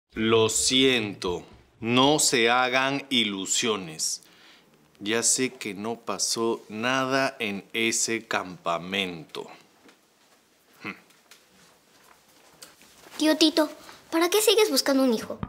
Lo siento, no se hagan ilusiones. Ya sé que no pasó nada en ese campamento. Tío Tito, ¿para qué sigues buscando un hijo?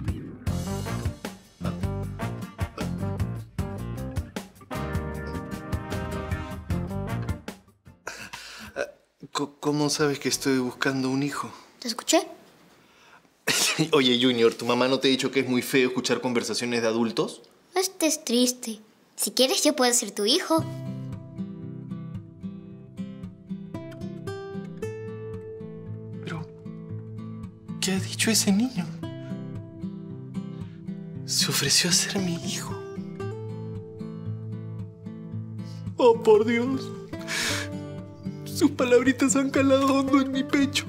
¿Cómo sabes que estoy buscando un hijo? ¿Te escuché? Oye, Junior, ¿tu mamá no te ha dicho que es muy feo escuchar conversaciones de adultos? No estés triste. Si quieres, yo puedo ser tu hijo. Pero, ¿qué ha dicho ese niño? Se ofreció a ser mi hijo. Oh, por Dios. Sus palabritas han calado hondo en mi pecho.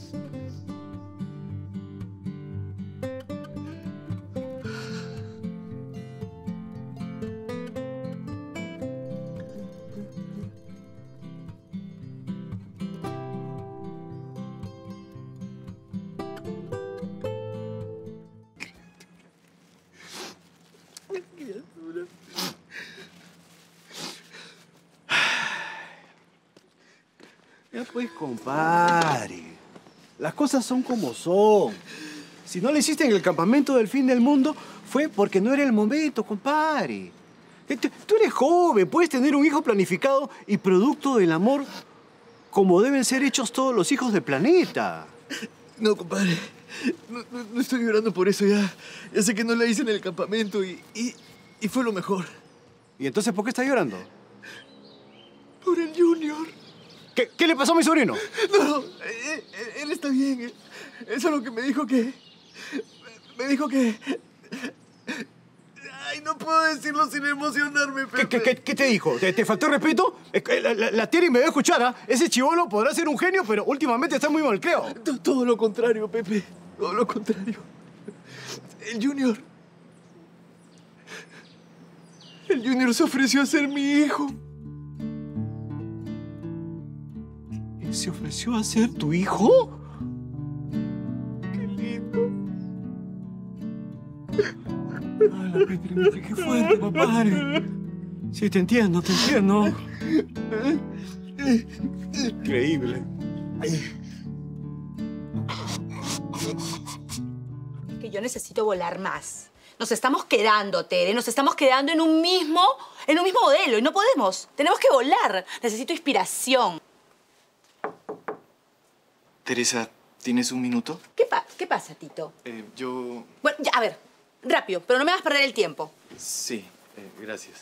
Ya pues, compadre. Las cosas son como son. Si no lo hiciste en el campamento del fin del mundo, fue porque no era el momento, compadre. Tú eres joven, puedes tener un hijo planificado y producto del amor como deben ser hechos todos los hijos del planeta. No, compadre. No estoy llorando por eso ya. Ya sé que no la hice en el campamento y fue lo mejor. ¿Y entonces por qué estás llorando? Por el Junior. ¿Qué le pasó a mi sobrino? No, él está bien. Eso es lo que me dijo que... Me dijo que... Ay, no puedo decirlo sin emocionarme, Pepe. ¿Qué te dijo? ¿Te faltó respeto? La Terry me va a escuchar, ¿ah? Ese chibolo podrá ser un genio, pero últimamente está muy malcriado. Todo lo contrario, Pepe. Todo lo contrario. El Junior se ofreció a ser mi hijo. ¿Se ofreció a ser tu hijo? ¡Qué lindo! ¡Hala, Petri! ¡Qué fuerte, compadre! Sí, te entiendo, te entiendo. Increíble. Es que yo necesito volar más. Nos estamos quedando, Tere. Nos estamos quedando en un mismo modelo y no podemos. Tenemos que volar. Necesito inspiración. Teresa, ¿tienes un minuto? ¿Qué pasa, Tito? Yo... Bueno, ya, a ver, rápido, pero no me hagas perder el tiempo. Sí, gracias.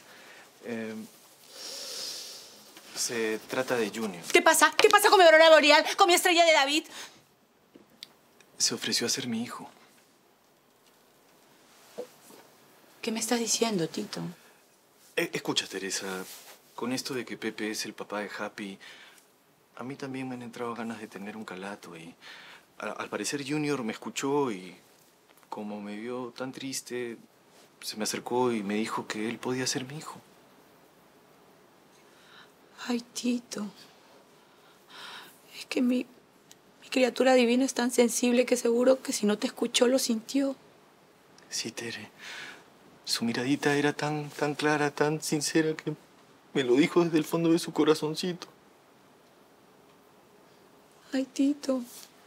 Se trata de Junior. ¿Qué pasa? ¿Qué pasa con mi aurora boreal, con mi estrella de David? Se ofreció a ser mi hijo. ¿Qué me estás diciendo, Tito? Escucha, Teresa, con esto de que Pepe es el papá de Happy, a mí también me han entrado ganas de tener un calato y al parecer Junior me escuchó y como me vio tan triste, se me acercó y me dijo que él podía ser mi hijo. Ay, Tito. Es que mi criatura divina es tan sensible que seguro que si no te escuchó, lo sintió. Sí, Tere. Su miradita era tan clara, tan sincera que me lo dijo desde el fondo de su corazoncito. Ay, Tito.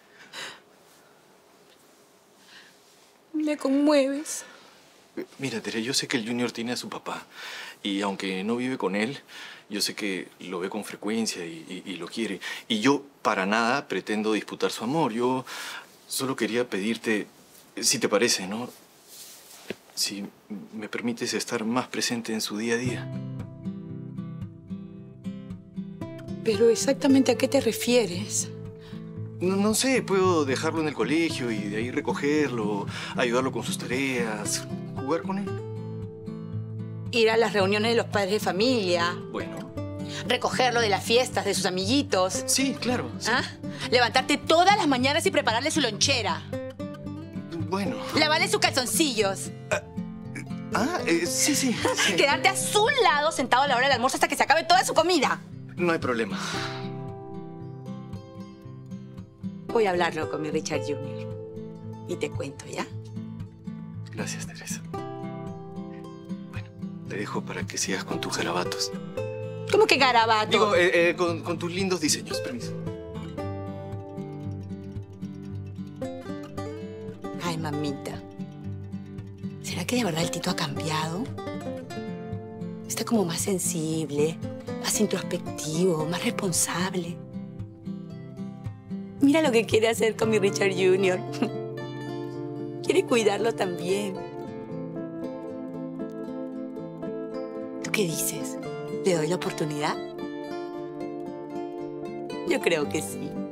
Me conmueves. Mira, Tere, yo sé que el Junior tiene a su papá. Y aunque no vive con él, yo sé que lo ve con frecuencia y lo quiere. Y yo para nada pretendo disputar su amor. Yo solo quería pedirte, si te parece, ¿no? Si me permites estar más presente en su día a día. Pero exactamente ¿a qué te refieres? No sé, puedo dejarlo en el colegio y de ahí recogerlo, ayudarlo con sus tareas, jugar con él. Ir a las reuniones de los padres de familia. Bueno. Recogerlo de las fiestas de sus amiguitos. Sí, claro. Sí. ¿Ah? Levantarte todas las mañanas y prepararle su lonchera. Bueno. Lavarle sus calzoncillos. Sí. Quedarte a su lado sentado a la hora del almuerzo hasta que se acabe toda su comida. No hay problema. Voy a hablarlo con mi Richard Jr. y te cuento, ¿ya? Gracias, Teresa. Bueno, te dejo para que sigas con tus garabatos. ¿Cómo que garabato? Digo, con tus lindos diseños. Permiso. Ay, mamita. ¿Será que de verdad el Tito ha cambiado? Está como más sensible, más introspectivo, más responsable. Mira lo que quiere hacer con mi Richard Jr. Quiere cuidarlo también. ¿Tú qué dices? ¿Le doy la oportunidad? Yo creo que sí.